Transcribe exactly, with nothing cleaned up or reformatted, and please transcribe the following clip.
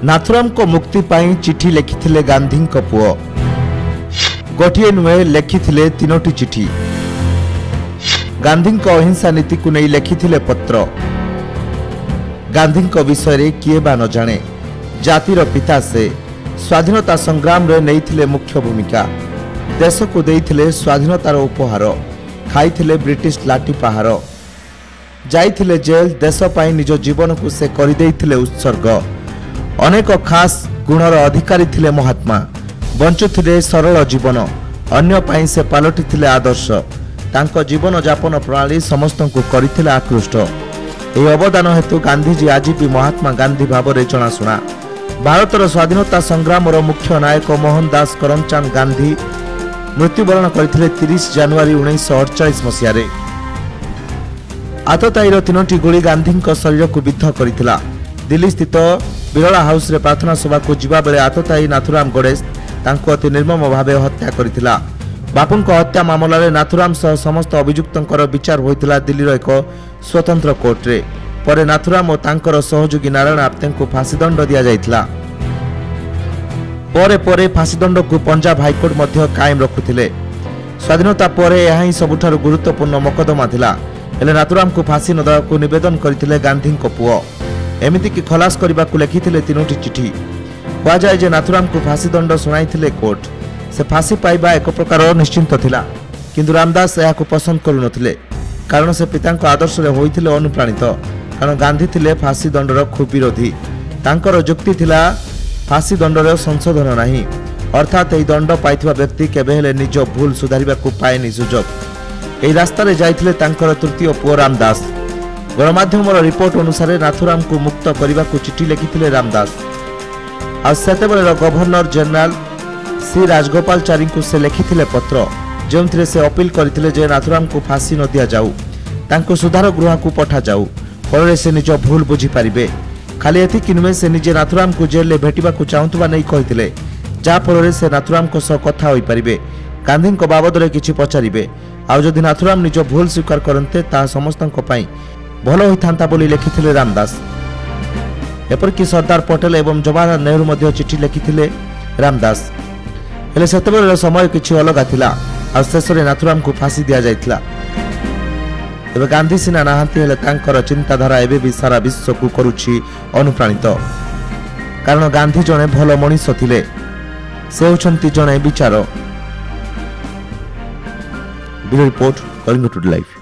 नाथुराम को मुक्ति पाई चिठी लिखिथिले गांधी को पुओ गोटिए नुहे लिखिथिले तीनोटी चिठी। गांधी को अहिंसा नीति को नहीं लिखिथिले पत्र। गांधी को विषय रे किए बा न जाने। जातिर पिता से स्वाधीनता संग्राम रे नैथिले मुख्य भूमिका। देश को देइथिले स्वाधीनतार उपहार। खाइथिले ब्रिटिश लाठी पहाड़। जाइथिले जेल। देश पाई निज जीवन को से करि देइथिले उत्सर्ग। अनेक खास गुणर अधिकारी थिले महात्मा। बंचुथिले सरल जीवन। अन्य पाई से पालटी थिले आदर्श। तांको जीवन यापन प्रणाली समस्त को करथिले आकृष्ट। एही अवदान हेतु गांधीजी आज भी महात्मा गांधी भाव रे जनाशुना। भारतर स्वाधीनता संग्राम मुख्य नायक मोहनदास करमचंद गांधी मृत्युवरण करथिले तीस जनवरी उन्नीस अड़चाश मसीह। आतताईर तीनोटी गोली गांधी शरीर को विद्ध करथिला। दिल्ली स्थित बिरला हाउस रे प्रार्थना सभा को जीवा बेले आतताई नाथुराम गणेश तांको अति निर्मम भावे हत्या करथिला। बापुंक हत्या मामला रे नाथुराम सह समस्त अभियुक्तंकर विचार होइतिला दिल्लीर एक स्वतंत्र कोर्ट रे। परे नाथुराम और तांकर सहयोगी नारायण आप्ते को फांसी दंड दिया जाइतिला। परे परे फांसी दंड को पंजाब हाईकोर्ट मध्य कायम रखुथिले। स्वाधीनता परे यह ही सबुठारु गुरुत्वपूर्ण मकदमा थिला। हेले नाथुराम को फांसी न देबाकू निवेदन करथिले गांधी को पुओ। एमिति कि खलास करबा को लिखिथिले तीनोटी चिठी। कहा जाए जे नाथुराम को फांसी दंड सुनाइथिले कोर्ट। से फांसी पाइबा एक प्रकार निश्चिंत थिला, किंतु रामदास यह को पसंद करू नथिले। कारण से पिता आदर्श रे होइथिले अनुप्राणित। कारण गांधी थिले फांसी दंडर खूब विरोधी। तांकर जुक्ति थिला फांसी दंडर संशोधन नहीं, अर्थात एही दंड पाइथिबा व्यक्ति केबे हेले निज भूल सुधारिबा को पाएनी सुजोग। एही रास्ता रे जाइथिले तांकर तृतीय पुओ रामदास। गणमाध्यम रिपोर्ट अनुसार नाथुराम को मुक्त करने को चिठी लिखिथिले रामदास। आज सेतेबेले गवर्नर जनरल सी राजगोपालचारी को से लिखिथिले पत्र, जो से अपील करथिले जे नाथुराम को फांसी न दिया जाऊ, तांको सुधार गृह को पठा जाऊ, फल से निज भूल बुझी पारिबे। खाली एतिकी नुहे से निजे नाथुराम को जेल भेटिबा को चाहुतबा नहीं कहिथिले, जा फल से नाथुराम को सह कथा होई परिबे। गांधी को बाबद रे किछि पचारिबे। आ जदि नाथुराम निज भूल स्वीकार करन्ते ता समस्तक पई भल होइथांता बोली लिखिथिले रामदास। एपरकि सरदार पटेल एवं जवाहरलाल नेहरू मध्य चिठी लिखिथिले रामदास। हेले सेतेबेले समय किछि अलगा थिला। आ शेषरे नाथुराम को फांसी दिया जाइथिला। तबे गांधी सिना नाहांती हेले तांकर चिंताधारा एबे भी सारा विश्व को करूछि अनुप्राणित। कारण गांधी जणे भल मनीष थिले। से होछंती जणे विचार। Bureau report, Kalinga today live.